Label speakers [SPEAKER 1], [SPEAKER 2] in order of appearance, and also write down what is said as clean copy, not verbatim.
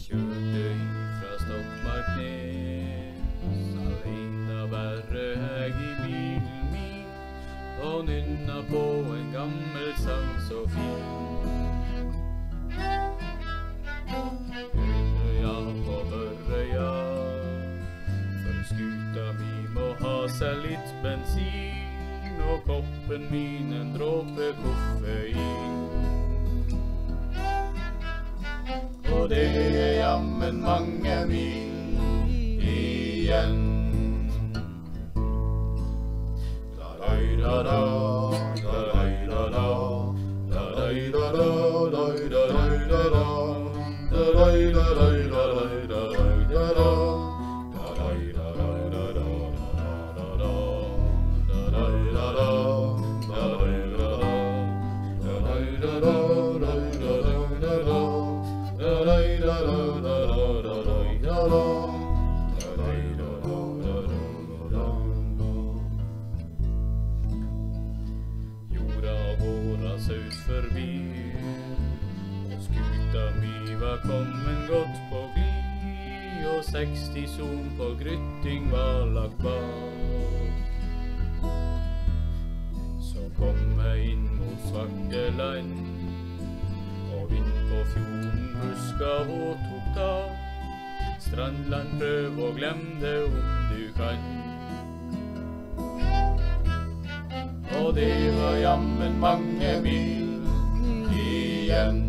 [SPEAKER 1] kjørte fra Stokmark ned, alene bare jeg i bilen min, og nynna på en gammel sang så fin. Hørøya på Børøya, for skuta mi må ha seg litt bensin, og koppen min en dråpe koffein. Og det jammen mange mil igjen. Da-dai-da-da, da-dai-da-da, da-dai-da-da, da-dai-da-da, da-dai-da-da, da-dai-da-da. Jorda våra saus forbi, og skuta mi var kommet godt på gli, og 60 som på grytting var lagt bak. Så kom jeg inn mot Svarteland, og vind på fjorden ruska og tok tak. Strandland, prøv og glem det om du kan. Og det var jammen mange mil igjen.